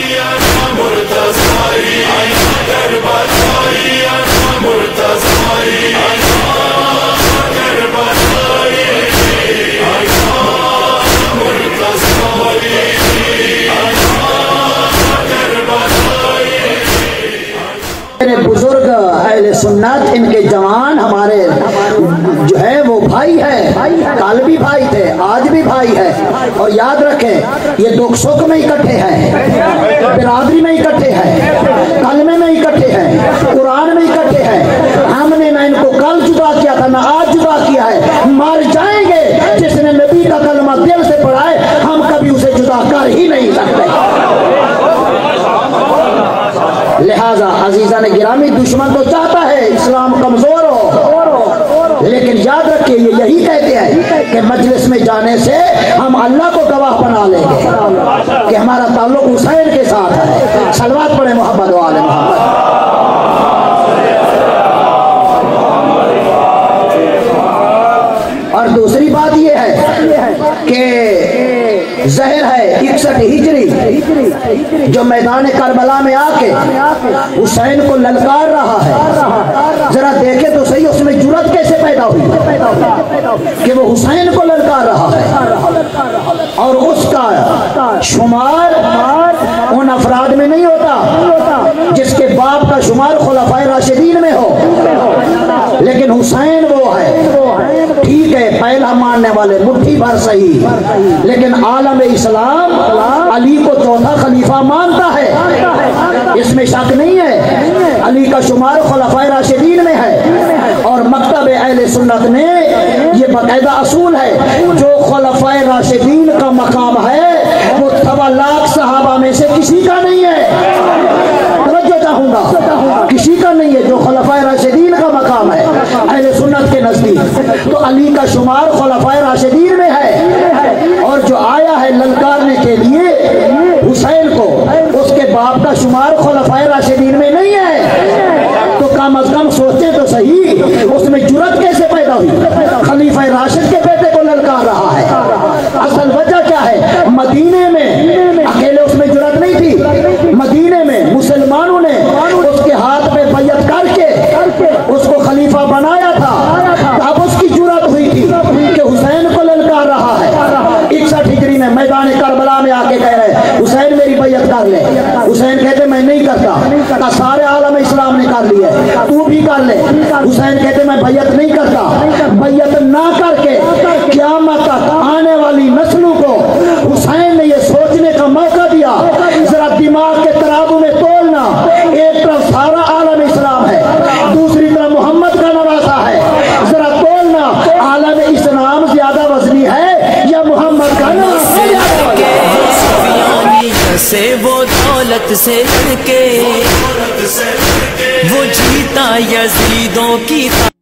بزرگ اہل سنت ان کے جوان ہمارے جو ہے وہ بھائی ہے، کل بھی بھائی تھے، آج بھی بھائی ہے، اور یاد رکھیں یہ دکھ سکھ میں اکٹھے ہیں، برادری میں اکٹھے ہیں، کلمے میں اکٹھے ہیں، قرآن میں اکٹھے ہیں۔ ہم نے نہ ان کو کل جدا کیا تھا نہ آج جدا کیا ہے، مر جائیں گے جس نے نبی کا کلمہ دل سے پڑھا ہے، ہم کبھی اسے جدا کر ہی نہیں سکتے۔ لہذا عزیزان گرامی، دشمن تو چاہتا ہے اسلام کمزور ہو، لیکن یاد رکھیے یہ یہی کہتے ہیں کہ مجلس میں جانے سے ہم اللہ کو گواہ بنا لیں گے کہ ہمارا تعلق حسین کے ساتھ ہے۔ صلوات پڑھیں محمد و آل محمد۔ اور دوسری بات یہ ہے کہ ظاہر ہے 61 ہجری جو میدان کربلا میں آ کے حسین کو للکار رہا ہے، ذرا دیکھیں تو صحیح اس میں جرأت کیسے پیدا ہوئی کہ وہ حسین کو للکار رہا ہے، اور اس کا شمار ان افراد میں نہیں ہوتا جس کے باپ کا شمار خلفائے راشدین میں ہو، لیکن حسین وہ ہے، ٹھیک ہے پہلا ماننے والے مٹھی بھر صحیح، لیکن عالم اسلام علی کو چوتھا خلیفہ مانتا ہے، اس میں شک نہیں ہے، علی کا شمار خلفائے راشدین میں ہے، اور مکتب اہل سنت نے یہ باقاعدہ اصول ہے جو خلفائے راشدین کا مقام ہے وہ 1.25 لاکھ صحابہ میں سے کسی کا نہیں ہے، توجہ چاہوں گا، کسی کا نہیں ہے جو خلفائے راشدین کا مقام ہے اہل سنت کے نزدیک، تو علی کا شمار خلفائے راشدین میں ہے، اور جو آیا ہے للکارنے کے لیے حسین کو اس کے باپ کا شمار خلفائے راشدین میں نہیں ہے، تو کم از کم سوچیں تو صحیح اس میں جرأت کیسے پیدا ہوئی؟ خلیفہ راشد کے بیٹے کو للکار رہا ہے، اصل وجہ کیا ہے؟ مدینے میں اکیلے اس میں جرأت نہیں تھی، مدینے میں مسلمانوں نے اس کے ہاتھ پہ بیعت کر کے اس کو خلیفہ بنایا تھا، اب اس کی جرأت ہوئی تھی کہ حسین کو للکار رہا ہے۔ 61 ہجری میں میدان کربلا میں آ کے کہہ رہے حسین میری بیعت کر لے، حسین کہتے میں نہیں کرتا، سارے عالم اسلام نے کر لی ہے تو بھی کر لے، حسین کہتے میں بیعت نہیں کرتا، بیعت نہ کر کے قیامت تک آنے والی نسلوں کو حسین نے یہ سوچنے کا موقع دیا، ذرا دماغ کے ترازو میں تولنا، ایک طرف سارا عالم اسلام ہے، دوسری طرف محمد کا نواسا ہے، ذرا تولنا عالم اسلام زیادہ وزنی ہے یا محمد کا نواسا زیادہ وزنی ہے؟ سے وہ دولت سے لڑ کے وہ جیتا یزیدوں کی